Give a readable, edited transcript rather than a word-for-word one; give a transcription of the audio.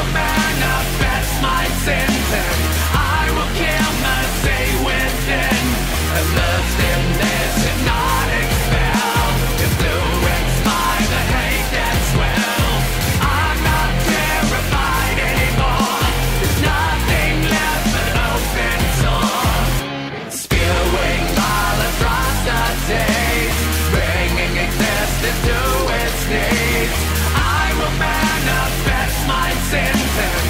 will manifest my sins and I will kill mercy within. And lust in this hypnotic spell, influenced by the hate that swells. I'm not terrified anymore. There's nothing left but open sore. Spewing all across the days, bringing existence to its knees. I will manifest my sins and